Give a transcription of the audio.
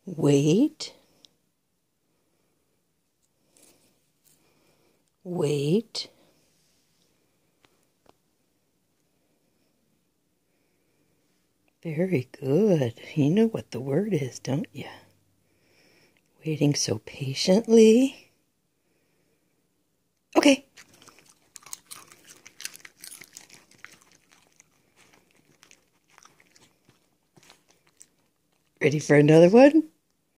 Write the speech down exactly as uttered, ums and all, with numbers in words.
Wait. Wait. Very good. You know what the word is, don't you? Waiting so patiently. Okay. Ready for another one?